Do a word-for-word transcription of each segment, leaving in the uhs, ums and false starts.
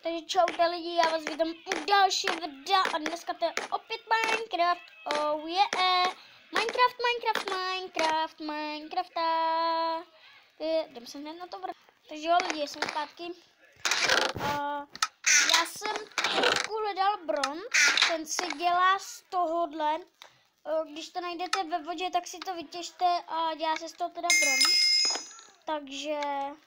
Takže čaute lidi, já vás vítám u další videa a dneska to je opět Minecraft. Oh yeah! Minecraft, Minecraft, Minecraft, Minecrafta. Jdem se hned na to vrát. Takže jo lidi, jsem zpátky. Uh, já jsem trošku hledal bron, ten se dělá z tohohle. Uh, když to najdete ve vodě, tak si to vytěžte a dělá se z toho teda bron. Takže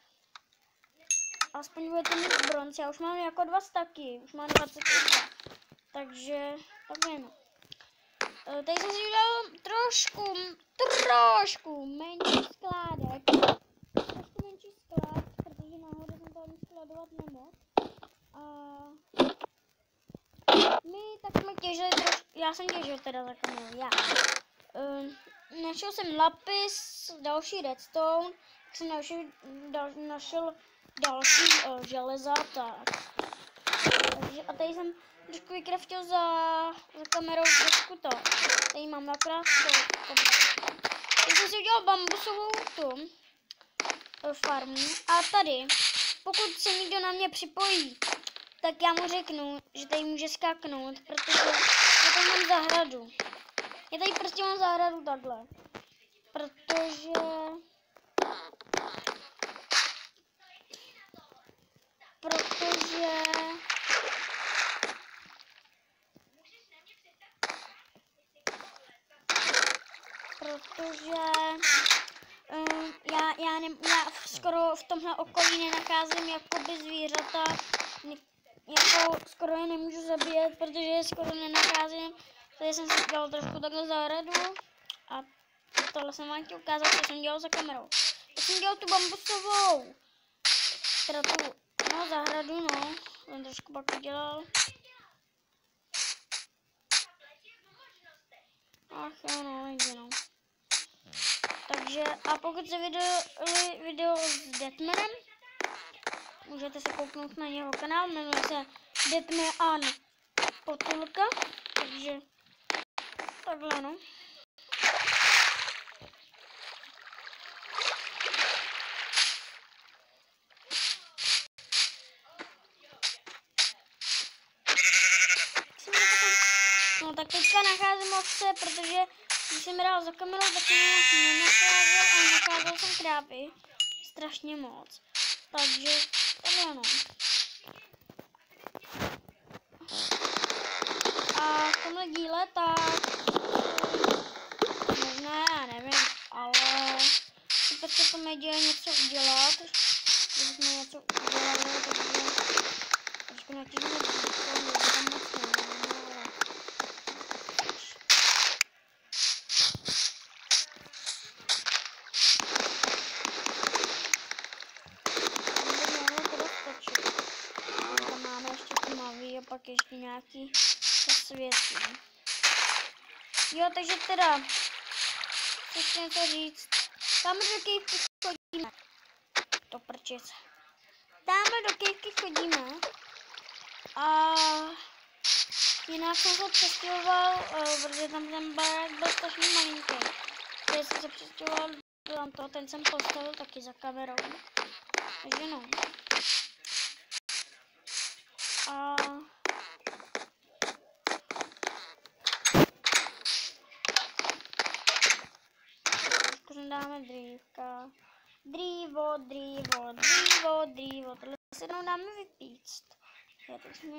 aspoň budete mít bronz, já už mám jako dva staky, už mám dvacet dva, takže tak vím. Tady jsem si udělal trošku, trošku menší skládek, trošku menší sklad, protože nahoře jsem to ani skladovat nemohl. A my tak jsme těžili trošku, já jsem těžil teda za kamerou, já. Um, našel jsem lapis, další redstone, tak jsem našel, dal, našel další uh, železa, tak. Takže, a tady jsem trošku vykraftil za, za kamerou trošku to. Tady mám akorát to. Teď jsem si udělal bambusovou tu uh, farmu. A tady, pokud se někdo na mě připojí, tak já mu řeknu, že tady může skáknout, protože já tady mám zahradu. Já tady prostě mám zahradu takhle. Protože Protože Protože um, já, já, ne, já skoro v tomhle okolí nenacházím jakoby zvířata, ne, jako skoro je nemůžu zabíjet, protože je skoro nenacházím. Tady jsem si dělal trošku takhle zahradu a tohle jsem vám chtěl ukázat, co jsem dělal za kamerou. Já jsem dělal tu bambusovou, teda tu, no zahradu, no, jsem trošku pak udělal. Ach jo, no, nejde, no. Takže, a pokud se video, video s Deathmanem, můžete se kouknout na jeho kanál, jmenuje se Deathman Potulka, takže takhle, no. No tak teďka nacházím ovce, protože když jsem hrál za kamerou, tak jsem moc nenacházel a nacházel jsem krávy. Strašně moc. Takže takhle no. A v tomhle díle tak možná, já nevím, ale prostě to mi děje něco udělat. Když jsme něco udělali, takže trošku natížíme to, tam moc nevím. A pak ještě nějaký světlý. Jo, takže teda chci něco říct. Tam do kejvky chodíme. To prčic. Tam do kejvky chodíme. A jinak jsem se přestěhoval, uh, protože tam ten barák byl strašně malinký. Takže jsem se přestěhoval do toho, ten jsem postavil taky za kamerou. Takže no. A dáme drívka. Dřívo, dřívo, dřívo, dřívo. Tohle se jenom dáme vypíct. Já teď jsme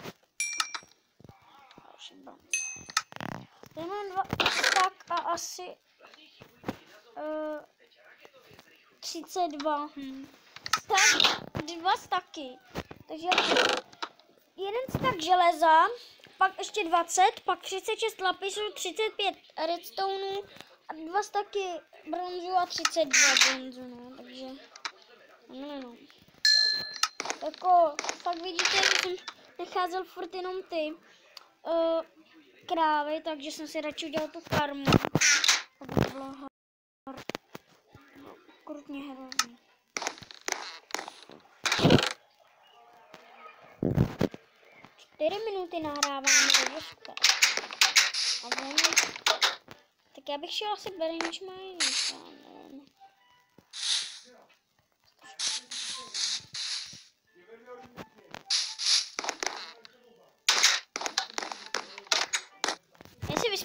další bronz. Tady mám dva tak a asi uh, třicet dva. Hmm. Stak, dva staky. Takže jeden stak železa, pak ještě dvacet, pak třicet šest lapisů, třicet pět redstoneů a dva staky bronzu a třicet dva bronzu, no, takže no, no. Jako, fakt vidíte, že jsem necházel furt jenom ty uh, krávy, takže jsem si radši udělal tu farmu. To bylo krutně hrozně. Čtyři minuty nahráváme, takže super. A ven... Tak já bych šel asi Branch Mine, nevím.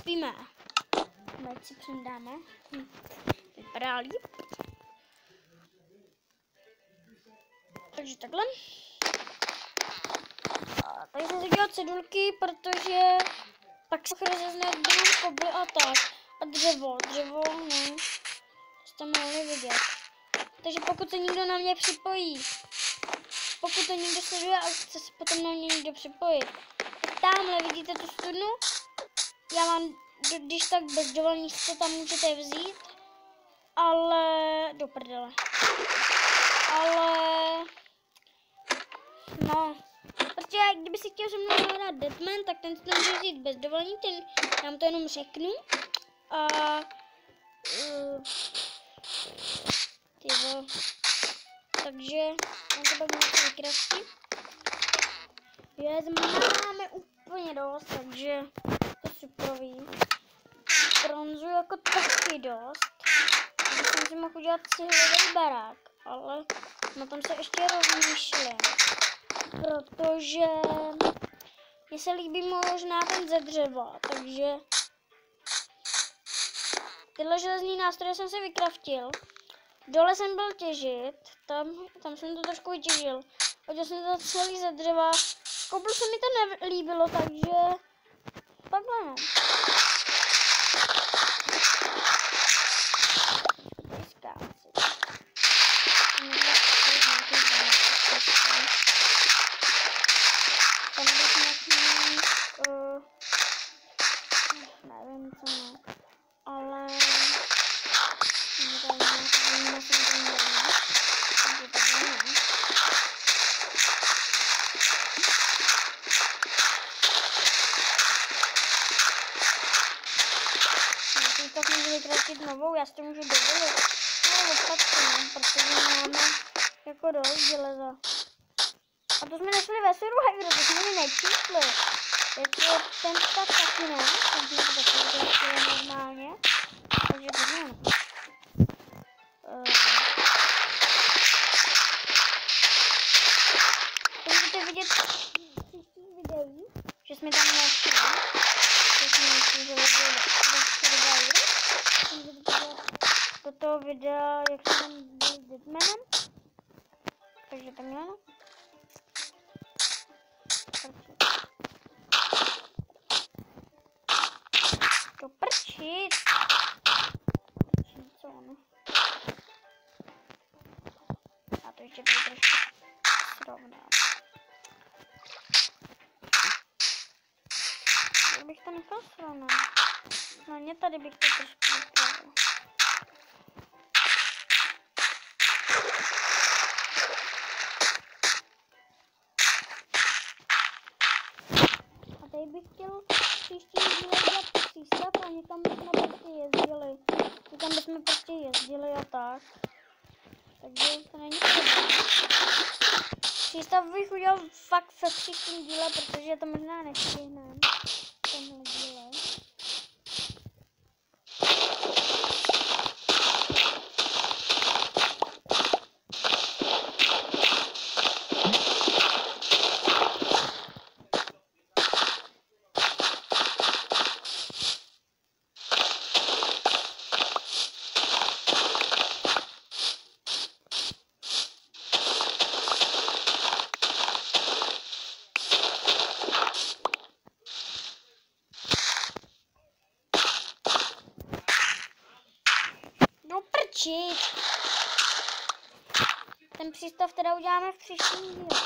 uspíme. Teď si přendáme. Hm. Vypadá líp. Takže takhle. A tady jsem si dělal cedulky, protože pak se rozezne kobly a tak. A dřevo, dřevo, no. Jste mohli vidět. Takže pokud se někdo na mě připojí, pokud to někdo sleduje a chce se potom na mě někdo připojit, tak tamhle vidíte tu studnu? Já mám, když tak bez dovolení si to tam můžete vzít, ale do prdele. Ale no, protože kdyby si chtěl se mnou hrát Deadman, tak ten si to může vzít bez dovolení, ten já vám to jenom řeknu. A uh, tyvo, takže mám to pak něco vykrastit. Je, máme úplně dost, takže to superový. Bronzu jako taky dost. Takže jsem si mohl udělat cihlový barák, ale na tom se ještě rozmýšlím. Protože mně se líbí možná ten ze dřeva, takže tyhle železný nástroje jsem si vykraftil. Dole jsem byl těžit, tam, tam jsem to trošku vytěžil. Hodil jsem to celý ze dřeva. Koupil se mi to nelíbilo, takže takhle no. Tam bych mohl mít, uh, nevím co no, ale tady nějak jsem to měl, takže takhle ne. Já si tak můžu vytratit novou, já si to můžu dovolit. No lopatku, no, protože máme jako dost železa. A to jsme našli ve Survivoru, to jsme mi nečísli. Jako ten stav taky ne, ten jsme to taky vytračili normálně. Takže to ne. Uh, to můžete vidět v příštích videích, že jsme tam našli. Že jsme našli železo ve Survivoru. Můžete vidět do toho videa, jak jsem byl s Deadmanem. Takže takhle no. To prčit. Co ono? A to ještě tady trošku srovnám. Jak bych to nechal srovnat? No ne, tady bych to trošku vypravil. Tady bych chtěl příští díle dělat přístav a někam bychom prostě jezdili. Někam bychom prostě jezdili a tak. Takže to není problém. Přístav bych udělal fakt ve příštím díle, protože to možná nestihneme. Tenhle díle. Ten přístav teda uděláme v příštím díle.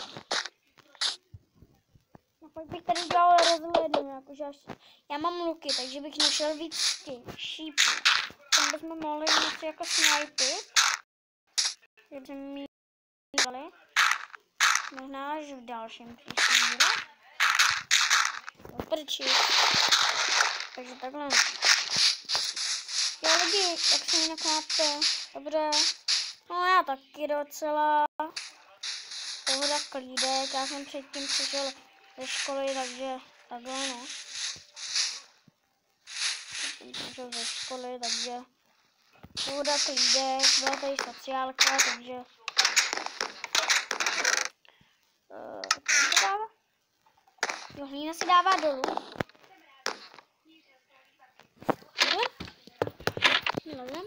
A pak bych tady udělal rozhlednu, jakože až... Já mám luky, takže bych našel víc těch šípů. Tam bychom mohli něco jako snajpit. Kdybychom mít dali. Možná až v dalším příštím díle. Oprčit. Takže takhle. Jo lidi, jak se mi naklápte? Dobře. No já taky docela. Pohoda klídek, já jsem předtím přišel ze školy, takže takhle no. Jsem přišel ze školy, takže pohoda klídek, byla tady sociálka, takže uh, co dává? Jo, hlína si dává dolů. Vylezem.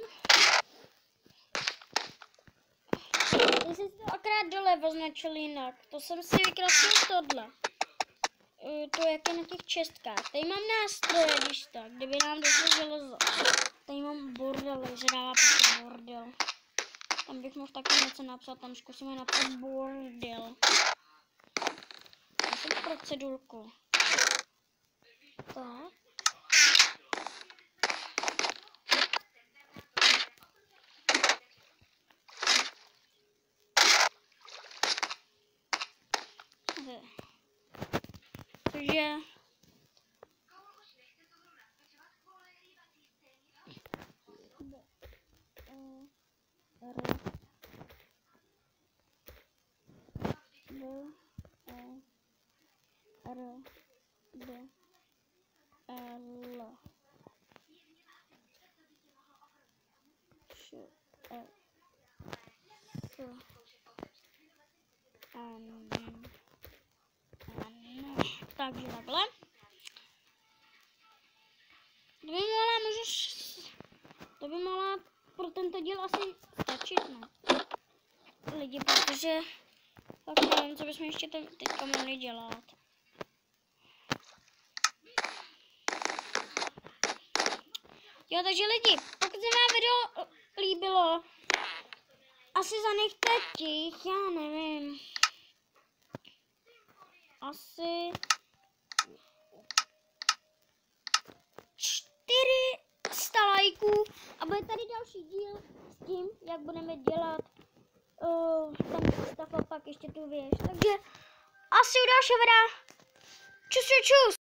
Já jsem si to akorát dole označil jinak. To jsem si vykreslil tohle. To jak je na těch čestkách. Tady mám nástroje, když tak, kdyby nám došlo železo. Tady mám bordel, že dává prostě bordel. Tam bych mohl taky něco napsat, tam zkusíme napsat bordel. Já jsem procedurku. Tak. Takže R D L Š E S N. Takže takhle. To by mohla, můžeš, to by mohla pro tento díl asi stačit, no. Lidi, protože tak nevím, co bychom ještě teďka mohli dělat. Jo, takže lidi, pokud se vám video líbilo, asi zanechte těch, já nevím, asi čtyři sta lajků a bude tady další díl s tím, jak budeme dělat uh, ten stav a pak ještě tu věž. Takže asi u dalšího videa. Čus, čus, čus.